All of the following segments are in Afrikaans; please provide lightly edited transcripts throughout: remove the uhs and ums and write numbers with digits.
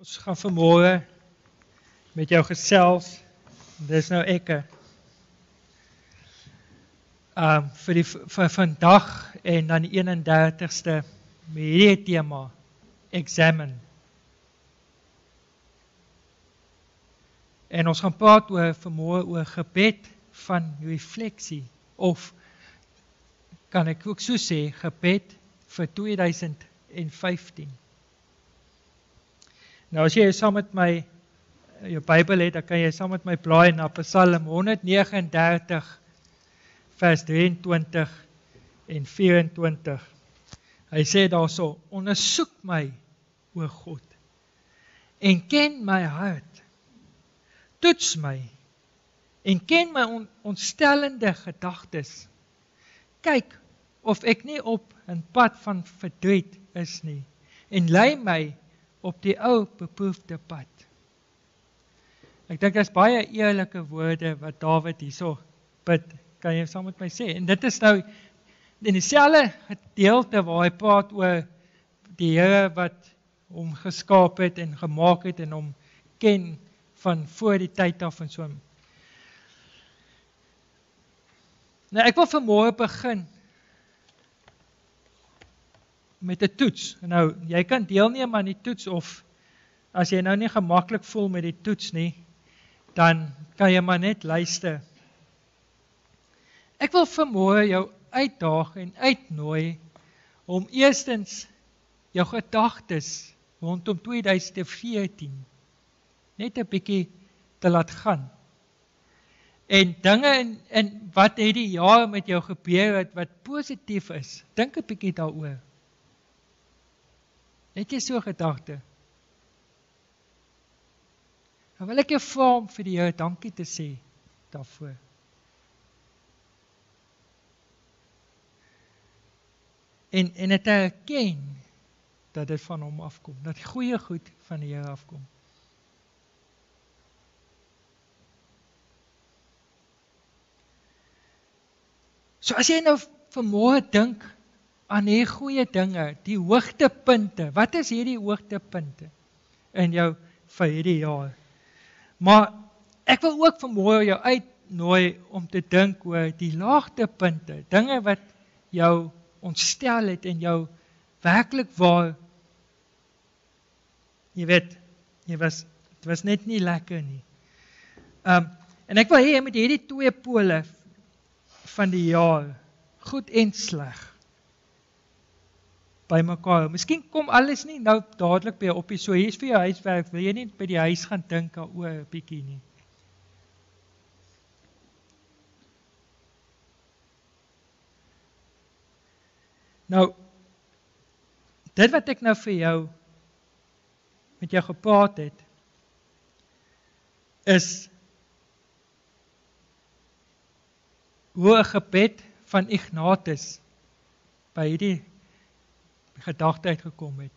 Ons gaan vanmôre met jou gesels. Dis nou ek. Vir vandag en dan die 31ste met hierdie tema Examine. En ons gaan praat vanmôre oor gebed van refleksie, of kan ek ook so sê, gebed vir 2015. Nou as jy saam met my jou Bybel het, dan kan jy saam met my blaai na Psalm 139 vers 23 en 24. Hy sê daarso: ondersoek my, o God, en ken my hart. Toets my en ken my ontstellende gedagtes. Kyk of ek nie op 'n pad van verdriet is nie, en lei my op die ou beproefde pad. Ek dink dit is baie eerlike woorde wat Dawid hierso bid, kan jy saam met my sê. En dit is nou in dieselfde gedeelte waar hy praat oor die Here wat hom geskaap het en gemaak het en hom ken van voor die tyd af en so. Nou ek wil vanmôre begin met 'n toets. Nou, jy kan deelneem aan die toets, of as jy nou nie gemaklik voel met die toets nie, dan kan jy maar net luister. Ek wil vanmôre jou uitdaag en uitnooi om eerstens jou gedagtes rondom 2014 net 'n bietjie te laat gaan. En dinge in wat het die jaar met jou gebeur het wat positief is, dink 'n bietjie daaroor. Het jy so gedagte? Dan wil ek jou vra om vir die Here dankie te sê daarvoor. En dit te erken dat dit van hom afkom, dat die goeie goed van die Here afkom. So as jy nou vanmôre dink aan die goeie dinge, die hoogtepunte, wat is hierdie hoogtepunte in jou vir hierdie jaar? Maar ek wil ook vanmôre jou uitnooi om te dink oor die laagtepunte, dinge wat jou ontstel het en jou werklik waar, jy weet, dit was net nie lekker nie. En ek wil hê met hierdie twee pole van die jaar, goed en sleg, by mekaar. Miskien kom alles nie nou dadelik by jou op, so hier is vir jou huiswerk, wil jy nie by die huis gaan dink oor 'n bietjie nie. Nou, dit wat ek nou vir jou, met jou gepraat het, is hoe 'n gebed van Ignatius by hierdie gedagte uitgekom het.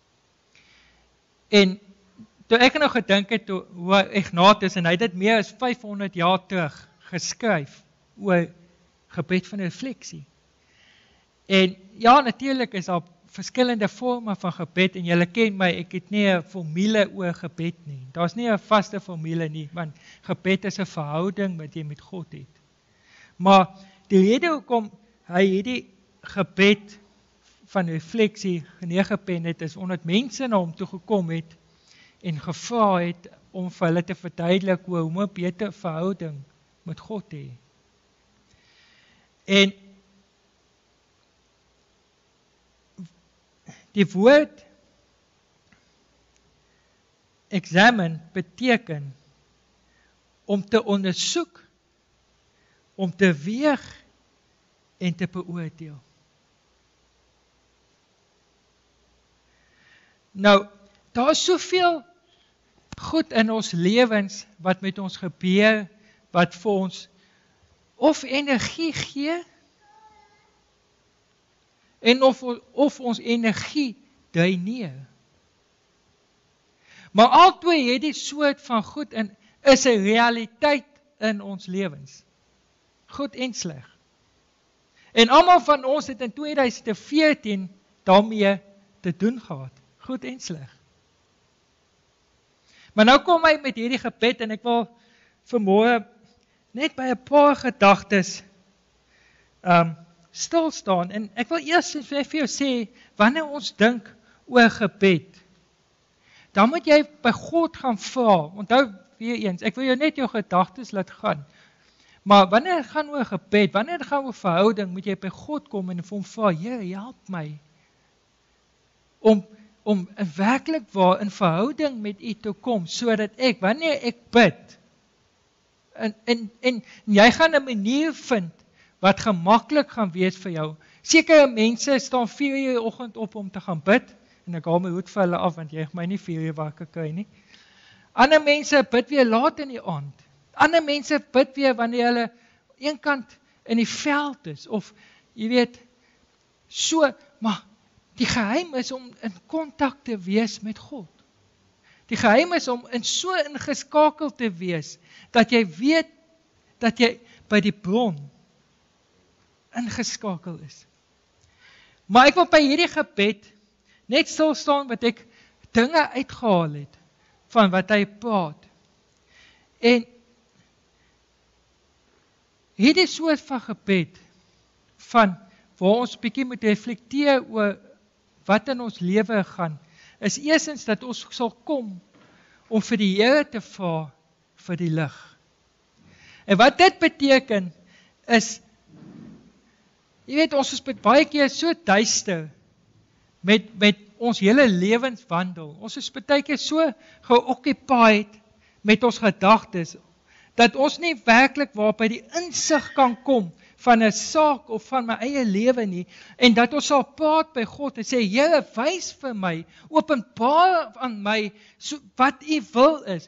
En toe ek nou gedink het hoe Ignatius, en hy het dit meer as 500 jaar terug geskryf oor gebed van refleksie. En ja, natuurlik is daar verskillende vorme van gebed, en julle ken my, ek het nie 'n formule oor gebed nie. Daar's nie 'n vaste formule nie, want gebed is 'n verhouding wat jy met God het. Maar die rede hoekom hy hierdie gebed van refleksie neergepen het, is omdat mense na hom toe gekom het en gevra het om vir hulle te verduidelik hoe om 'n beter verhouding met God te hê. En die woord examine beteken om te ondersoek, om te weeg en te beoordeel. Nou, daar is soveel goed in ons lewens wat met ons gebeur, wat vir ons of energie gee, en of ons energie dreineer. Maar albei het die soort van goed en is 'n realiteit in ons lewens. Goed en sleg. En almal van ons het in 2014 daarmee te doen gehad. Goed en sleg. Maar nou kom hy met hierdie gebed en ek wil vanmôre net by 'n paar gedagtes stil staan. En ek wil eers vir jou sê, wanneer ons dink oor gebed, dan moet jy by God gaan vra. Onthou weer eens, ek wil jou net jou gedagtes laat gaan. Maar wanneer dit gaan oor gebed, wanneer dit gaan oor verhouding, moet jy by God kom en vir hom vra, Here, help my om werklik waar in verhouding met U te kom, sodat ek, wanneer ek bid, en jy gaan 'n manier vind wat gemaklik gaan wees vir jou. Sekere mense staan 4 uur die oggend op om te gaan bid, en ek haal my hoed vir hulle af, want jy gaan my nie 4 uur wakker kry nie. Ander mense bid weer laat in die aand. Ander mense bid weer wanneer hulle eenkant in die veld is, of jy weet, so, maar die geheim is om in kontak te wees met God. Die geheim is om so ingeskakeld te wees, dat jy weet, dat jy by die bron ingeskakel is. Maar ek wil by hierdie gebed net stil staan wat ek dinge uitgehaal het van wat hy praat. En hierdie soort van gebed van waar ons bietjie moet reflekteer oor wat in ons lewe gaan, is eerstens dat ons sal kom om vir die Here te vra vir die lig. En wat dit beteken is, jy weet, ons is baie keer so duister met ons hele lewenswandel. Ons is baie keer so geoccupied met ons gedagtes, dat ons nie werklik waar by die insig kan kom van 'n saak of van my eie lewe nie, en dat ons sal praat by God en sê, Here, wys vir my, openbaar aan my wat U wil is.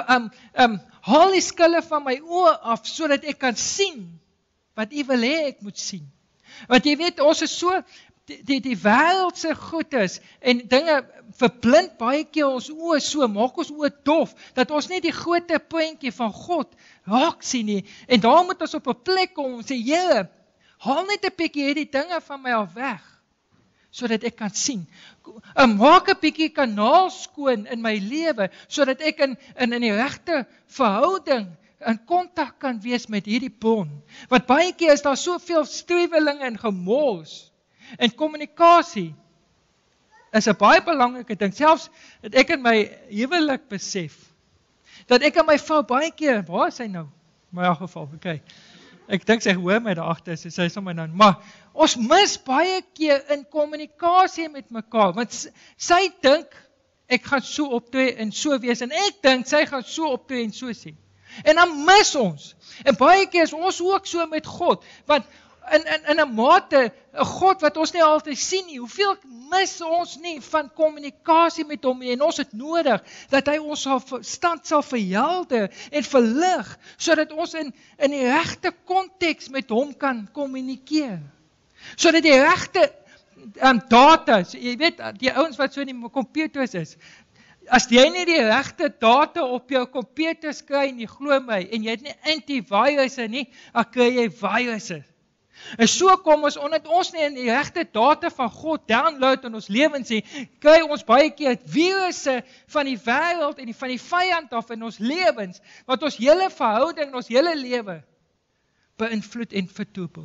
Haal die skille van my oë af, sodat ek kan sien wat U wil hê ek moet sien. Want jy weet, ons is so, die wêreldse goedes en dinge verblind baie keer ons oë so, maak ons oë dof, dat ons nie die groot prentjie van God raak sien nie. En daar moet ons op 'n plek kom en sê, Here, haal net 'n bietjie hierdie dinge van my af weg, sodat ek kan sien. Maak 'n bietjie kanaal skoon in my lewe, sodat ek in die regte verhouding in kontak kan wees met hierdie bron. Want baie keer is daar soveel struwelinge en gemors. En kommunikasie is 'n baie belangrike ding. Selfs dat ek in my huwelik besef, dat ek en my vrou baie keer, waar is sy nou? Maar in elk geval, okay. Ek dink sy hoor my daar agter, sy sê sommer nou, maar ons mis baie keer in kommunikasie met mekaar, want sy dink, ek gaan so optree en so wees, en ek dink, sy gaan so optree en so sê. En dan mis ons. En baie keer is ons ook so met God, want in 'n mate, 'n God wat ons nie altyd sien nie, hoeveel mis ons nie van kommunikasie met hom nie, en ons het nodig, dat hy ons verstand sal verhelder en verlig, sodat ons in die regte konteks met hom kan kommunikeer. Sodat die regte data, jy weet, die ouens wat so in die computers is, as jy nie die regte data op jou computers kry nie, glo my, en jy het nie antivirusse nie, dan kry jy virusse. En so kom ons, omdat ons nie in die regte data van God download in ons lewens nie, kry ons baie keer virusse van die wêreld en van die vyand af in ons lewens, wat ons hele verhouding en ons hele lewe beïnvloed en vertroebel.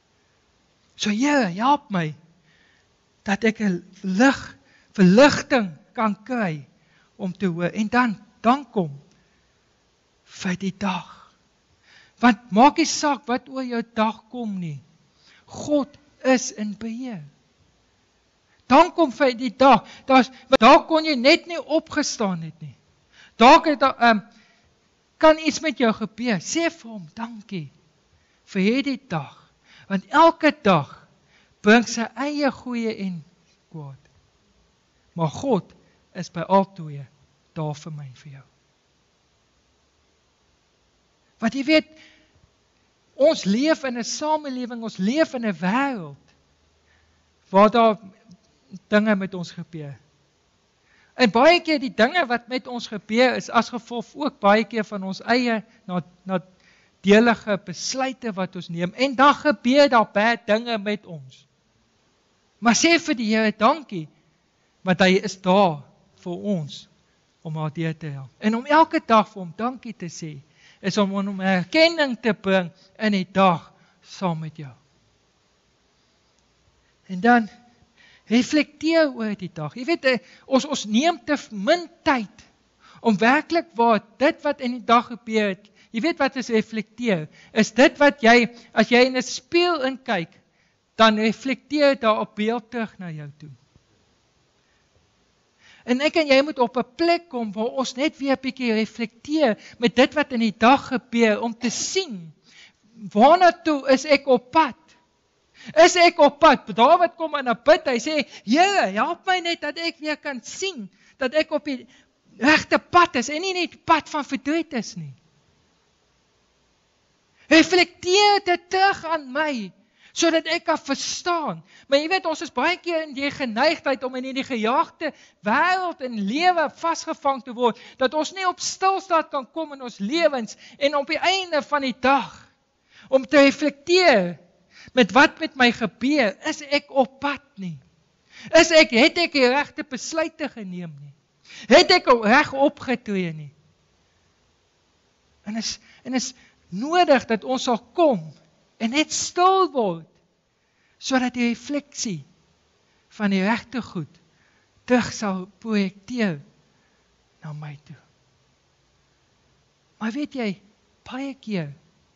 So Here, help my, dat ek 'n verligting kan kry om te hoor, en dan kom vir die dag. Want maak nie saak wat oor jou dag kom nie. God is in beheer. Dan kom vir die dag. Daar kon jy net nie opgestaan het nie. Daar kan iets met jou gebeur. Sê vir hom dankie vir hierdie dag. Want elke dag bring sy eie goeie en kwaad. Maar God is by altyd daar vir my en vir jou. Want jy weet, ons leef in 'n samelewing, ons leef in 'n wêreld waar daar dinge met ons gebeur. En baie keer die dinge wat met ons gebeur is as gevolg ook baie keer van ons eie nadelige besluite wat ons neem. En dan gebeur daar baie dinge met ons. Maar sê vir die Here dankie, want hy is daar vir ons om haar deur te help. En om elke dag vir hom dankie te sê, is om hom erkenning te bring in die dag saam met jou. En dan reflekteer oor die dag. Jy weet, ons neem te min tyd om werklik waar dit wat in die dag gebeur het, jy weet wat is reflekteer, is dit wat jy, as jy in 'n spieël inkyk, dan reflekteer daar op beeld terug na jou toe. En ek en jy moet op 'n plek kom waar ons net weer 'n bietjie reflekteer met dit wat in die dag gebeur, om te sien, waarna toe is ek op pad? Is ek op pad? Dawid kom in 'n bid, hy sê, Here, help my net dat ek weer kan sien, dat ek op die regte pad is, en nie net die pad van verdriet is nie. Reflekteer dit terug aan my, sodat ek kan verstaan. Maar jy weet, ons is baie keer in die geneigtheid om in die gejaagde wêreld en lewe vasgevang te word, dat ons nie op stilstand kan kom in ons lewens, en op die einde van die dag, om te reflekteer, met wat met my gebeur, is ek op pad nie? Het ek die regte besluite geneem nie? Het ek reg opgetree nie? En is nodig dat ons sal kom en net stil word, sodat die refleksie van die regte goed terug sal projekteer na my toe. Maar weet jy, baie keer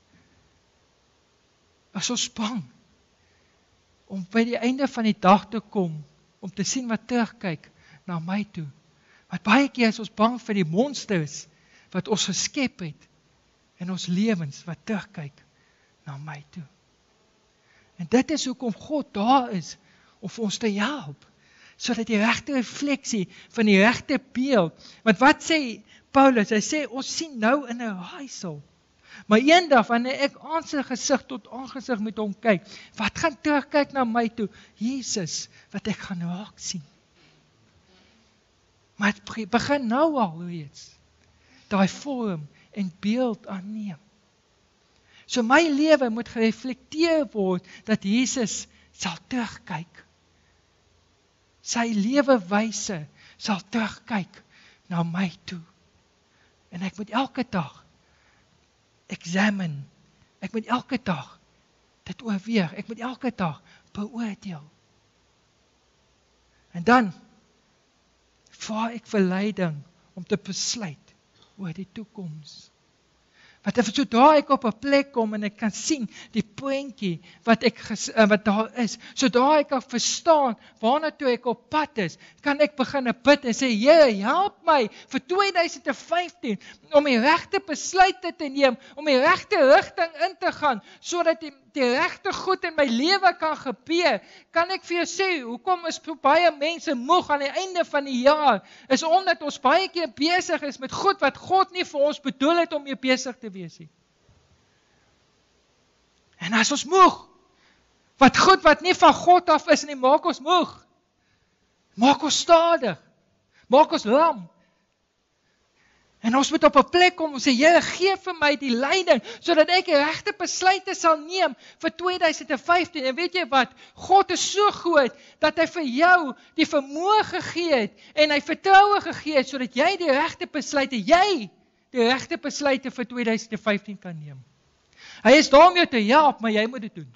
is ons bang om by die einde van die dag te kom, om te sien wat terugkyk na my toe. Want baie keer is ons bang vir die monsters wat ons geskep het in ons lewens, wat terugkyk na my toe. En dit is hoekom God daar is, om vir ons te help, sodat die regte refleksie van die regte beeld, want wat sê Paulus, hy sê, ons sien nou in 'n raaisel, maar eendag, wanneer ek aangesig tot aangesig met hom kyk, wat gaan terugkyk na my toe? Jesus, wat ek gaan raak sien. Maar het begin nou al reeds, daai vorm en beeld aanneem. So my lewe moet gereflekteer word, dat Jesus sal terugkyk. Sy lewewyse sal terugkyk na my toe. En ek moet elke dag examine, ek moet elke dag dit oorweeg, ek moet elke dag beoordeel. En dan vra ek vir leiding om te besluit oor die toekoms. Want sodra ek op 'n plek kom en ek kan sien die prentjie wat daar is, sodra ek kan verstaan waarna toe ek op pad is, kan ek begin bid en sê, Here, help my vir 2015 om die regte besluite te neem, om die regte rigting in te gaan, sodat die regte goed in my lewe kan gebeur. Kan ek vir jou sê, hoekom is baie mense moeg aan die einde van die jaar, is omdat ons baie keer besig is met goed wat God nie vir ons bedoel het om mee besig te wees nie. En as ons moeg, wat nie van God af is nie, maak ons moeg, maak ons stadig, maak ons lam. En ons moet op 'n plek kom en sê, Here, gee vir my die leiding, sodat ek die regte besluite sal neem vir 2015. En weet jy wat? God is so groot, dat hy vir jou die vermoë gegee het, en hy vertroue gegee het, sodat jy die regte besluite vir 2015 kan neem. Hy is daar om jou te help, maar jy moet dit doen.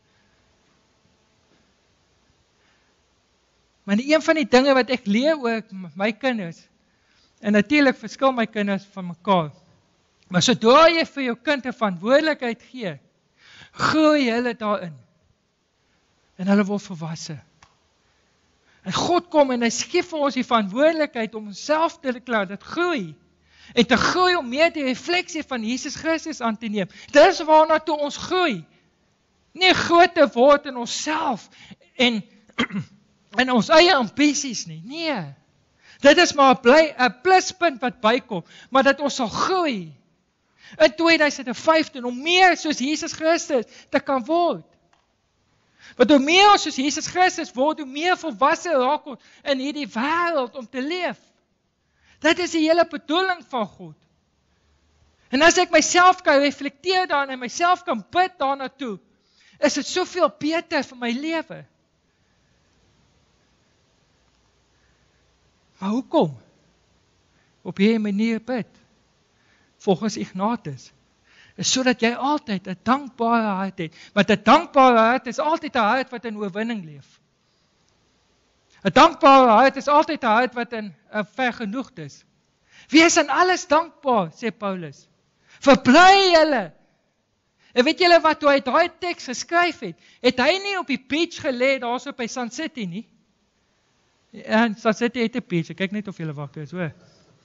Maar een van die dinge wat ek leer oor my kinders, en natuurlik verskil my kinders van mekaar, maar sodra jy vir jou kind 'n verantwoordelikheid gee, groei hulle daarin, en hulle word volwasse. En God kom en hy gee vir ons die verantwoordelikheid om onsself te laat dit groei, en te groei om meer die refleksie van Jesus Christus aan te neem. Dis waarna toe ons groei, nie groter word in onsself, en ons eie ambisies nie, nee. Dit is maar 'n pluspunt wat bykom, maar dat ons sal groei in 2015 om meer soos Jesus Christus te kan word. Want hoe meer ons soos Jesus Christus word, hoe meer volwasse raak ons in hierdie wêreld om te leef. Dit is die hele bedoeling van God. En as ek myself kan reflekteer daarin en myself kan bid daarna toe, is dit soveel beter vir my lewe. Maar hoekom? op hierdie manier bid, volgens Ignatius, is sodat jy altyd 'n dankbare hart het, want 'n dankbare hart is altyd 'n hart wat in oorwinning leef. 'n dankbare hart is altyd 'n hart wat in vergenoegd is. Wees aan alles dankbaar, sê Paulus. Verbly julle. En weet julle wat, toe hy daai teks geskryf het hy nie op die beach gelê, daar so by Sun City nie. En Sun City het 'n beach, ek kyk net of julle wakker is, hoor.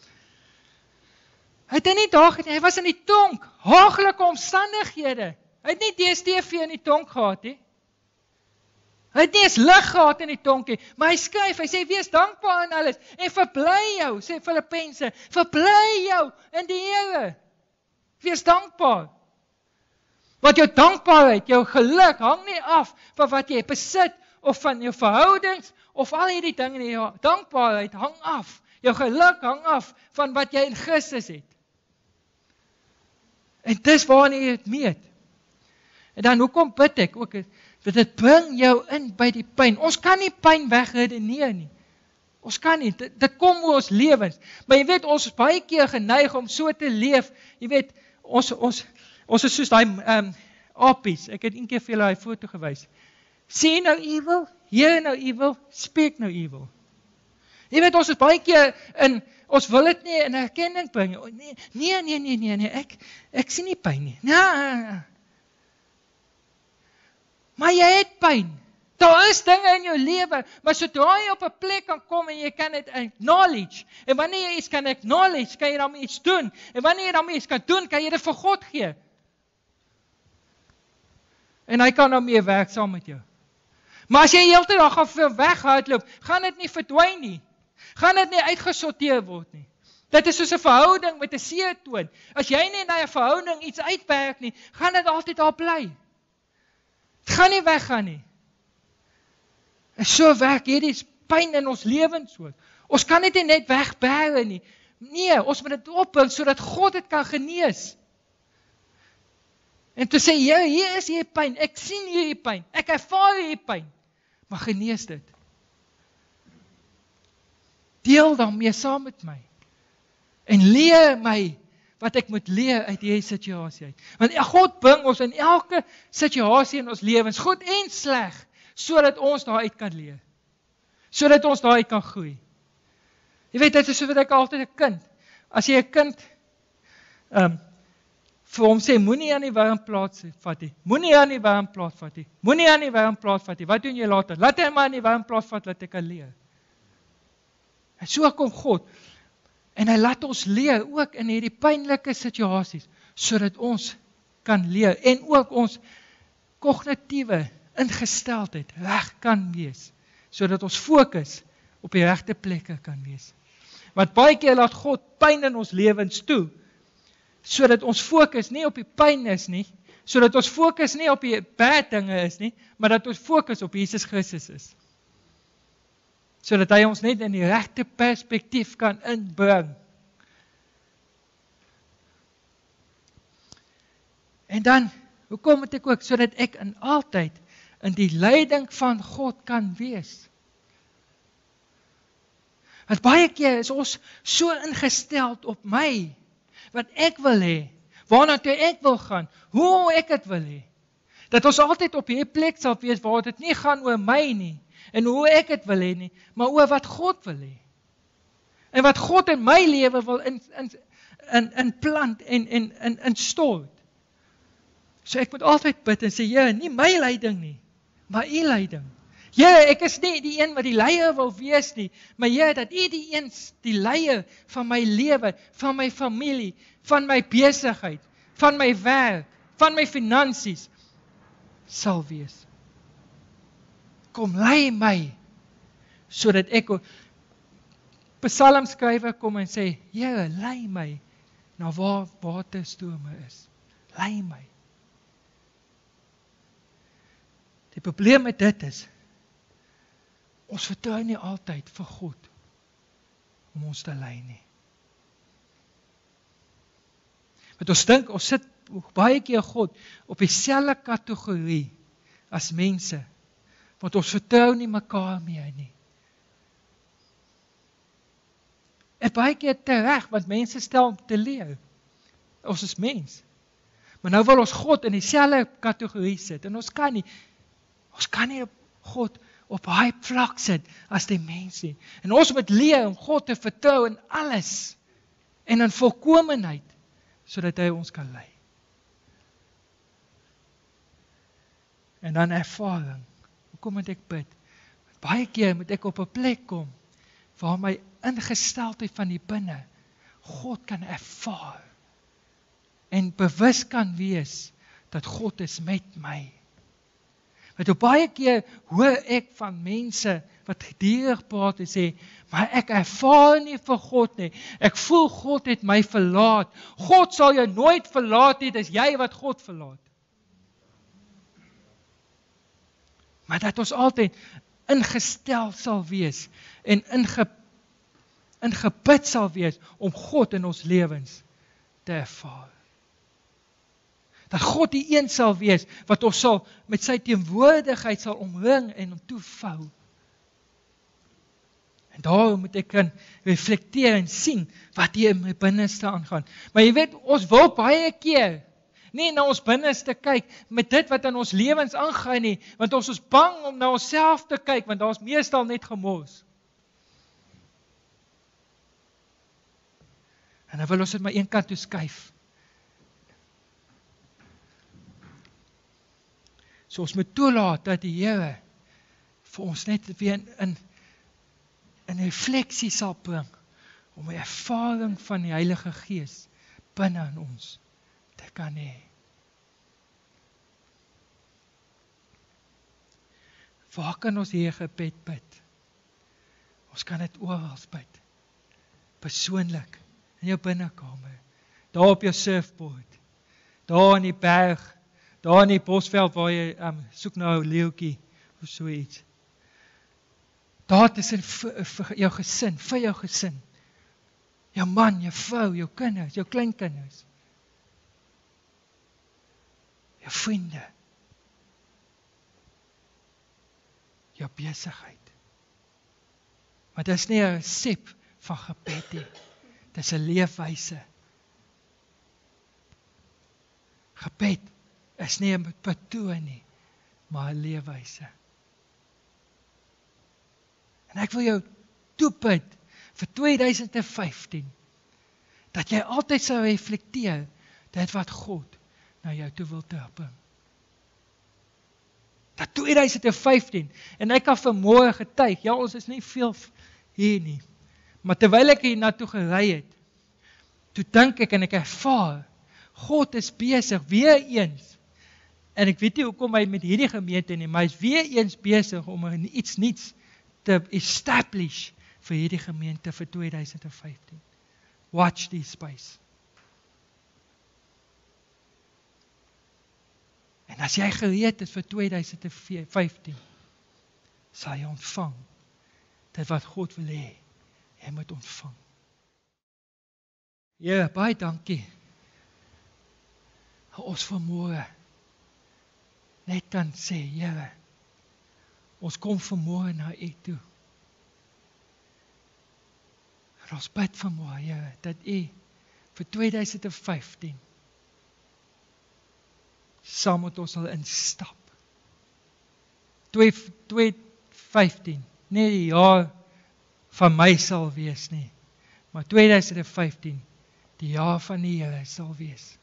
Hy het nie daar gedien, hy was in die tonk, haaglike omstandighede. Hy het nie DStv in die tonk gehad nie. Hy het nie eens lig gehad in die tonk nie, maar hy skryf, hy sê, wees dankbaar in alles, en verbly jou, sê Filippense, verbly jou in die Here. Wees dankbaar. Want jou dankbaarheid, jou geluk, hang nie af van wat jy besit, of van jou verhoudings, of al hierdie dinge nie. Jou dankbaarheid hang af. Jou geluk hang af van wat jy in Christus het. En dis waarna jy het meet. En dan, hoekom bid ek? Ook, dit bring jou in by die pyn. Ons kan nie pyn wegredeneer nie. Ons kan nie, dit kom oor ons lewens. Maar jy weet, ons is baie keer geneig om so te leef. Jy weet, ons is soos die apies. Ek het een keer vir julle die foto gewys. See nou evil, hear nou evil, speak nou evil. Jy weet, ons is baie keer ons wil dit nie in erkenning bring. Nee, ek sien nie pyn nie. Nee. Maar jy het pyn. Daar is dinge in jou lewe, maar sodra jy op 'n plek kan kom en jy kan dit acknowledge, en wanneer jy iets kan acknowledge, kan jy daarmee iets doen, en wanneer jy daarmee iets kan doen, kan jy dit vir God gee. En hy kan daarmee werk saam met jou. Maar as jy heeltyd daar gaan weghardloop, gaan dit nie verdwyn nie. Gaan dit nie uitgesorteer word nie. Dit is soos 'n verhouding met 'n seetoon. As jy nie na 'n verhouding iets uitwerk nie, gaan dit altyd daar bly. Dit gaan nie weggaan nie. En so werk hierdie pyn in ons lewens ook. Ons kan dit nie net wegbêre nie. Nee, ons moet dit opbring sodat God dit kan genees. En te sê, hier is hierdie pyn, ek sien hierdie pyn, ek ervaar hierdie pyn, maar genees dit. Deel daarmee saam met my. En leer my wat ek moet leer uit hierdie situasie uit. Want God bring ons in elke situasie in ons lewens, goed en sleg, sodat ons daaruit kan leer. Sodat ons daaruit kan groei. Jy weet, dit is so wat ek altyd 'n kind. As jy 'n kind vir hom sê, moenie aan die warmplaas vat nie. Moenie aan die warmplaas vat nie. Moenie aan die warmplaas vat nie. Wat doen jy later? Laat hy maar aan die warmplaas vat, laat hy kan leer. En so kom God. En hy laat ons leer ook in hierdie pynlike situasies, sodat ons kan leer en ook ons kognitiewe ingesteldheid reg kan wees, sodat ons fokus op die regte plekke kan wees. Want baie keer laat God pyn in ons lewens toe, sodat ons fokus nie op die pyn is nie, sodat ons fokus nie op die bad dinge is nie, maar dat ons fokus op Jesus Christus is. Sodat hy ons net in die regte perspektief kan inbring. En dan, hoekom moet ek ook, sodat ek in altyd in die leiding van God kan wees. Want baie keer is ons so ingesteld op my, wat ek wil hê, waarna toe ek wil gaan, hoe ek het wil hê, dat ons altyd op hierdie plek sal wees, waar dit nie gaan oor my nie, en hoe ek het wil hê nie, maar oor wat God wil hê. En wat God in my lewe wil inplant en instort. So ek moet altyd bid en sê, Here, nie my leiding nie, maar U leiding. Here, ek is nie die een wat die leier wil wees nie, maar Here, dat U die leier van my lewe, van my familie, van my besigheid, van my werk, van my finansies, sal wees. Kom lei my, sodat ek psalmskrywer kom en sê, Here, lei my, na waar waterstrome is. Lei my. Die probleem met dit is, ons vertrou nie altyd vir God, om ons te lei nie. Want ons dink, ons sit baie keer God, op dieselfde kategorie, as mense, want ons vertrou nie mekaar meer nie. En baie keer tereg, want mense stel om te leer. Ons is mens. Maar nou wil ons God in dieselfde kategorie sit, en ons kan nie God op hy vlak sit as die mens nie. En ons moet leer om God te vertrou in alles, en in volkomenheid, sodat hy ons kan lei. En dan ervaring. Hoekom moet ek bid? Baie keer moet ek op 'n plek kom, waar my ingesteldheid van die binne, God kan ervaar, en bewus kan wees, dat God is met my. Want op baie keer hoor ek van mense, wat geduldig praat en sê, maar ek ervaar nie vir God nie, ek voel God het my verlaat. God sal jou nooit verlaat nie, dis jy wat God verlaat. Maar dat ons altyd ingestel sal wees, en ingebid sal wees, om God in ons lewens te ervaar. Dat God die een sal wees, wat ons sal met sy teenwoordigheid sal omring en om toevou. En daarom moet ek kan reflekteer en sien, wat hier in my binneste aangaan. Maar jy weet, ons wil baie keer nie na ons binneste kyk, met dit wat in ons lewens aangaan nie, want ons is bang om na onsself te kyk, want daar is meestal net gemors. En dan wil ons dit maar een kant toe skuif. So ons moet toelaat dat die Here vir ons net weer in refleksie sal bring, om 'n ervaring van die Heilige Gees binne in ons te kan hê. Waar kan ons hier gebed bid? Ons kan dit oral bid. Persoonlik, in jou binnekamer, daar op jou surfboard, daar in die berg, daar in die bosveld waar jy soek na 'n leeuetjie of so iets. Daar tussen vir jou gesin, vir jou gesin. Jou man, jou vrou, jou kinders, jou kleinkinders. Jou vriende. Jou besigheid. Maar dit is nie 'n resep van gebed nie. Dit is 'n leefwyse. Gebed is nie 'n patroon nie, maar 'n leefwyse. En ek wil jou toebid vir 2015, dat jy altyd sal reflekteer, dit wat God na jou toe wil bring. Dat 2015, en ek kan vanmôre getuig, ja, ons is nie veel hier nie, maar terwyl ek hier na toe gery het, toe dink ek en ek ervaar, God is besig, weer eens, en ek weet nie hoekom hy met hierdie gemeente nie, maar hy is weer eens besig om iets niets te establish vir hierdie gemeente vir 2015. Watch this space. En as jy gereed is vir 2015, sal jy ontvang dit wat God wil hê, jy moet ontvang. Ja, baie dankie. Ons vanmôre net kan sê, Here, ons kom vanmôre na U toe. En ons bid vanmôre, Here, dat U vir 2015 saam met ons sal instap. 2015, nie die jaar van my sal wees nie, maar 2015, die jaar van die Here sal wees.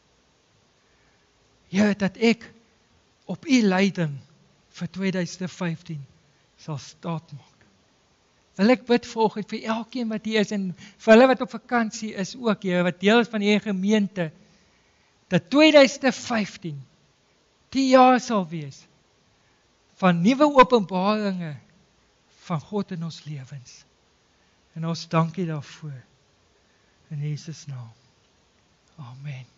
Here, dat ek op U leiding vir 2015 sal staat maak. Wil ek bid vanoggend vir elkeen wat hier is, en vir hulle wat op vakansie is ook, Here, wat deel is van hierdie gemeente, dat 2015 die jaar sal wees van nuwe openbaringe van God in ons lewens. En ons dankie daarvoor. In Jesus naam. Amen.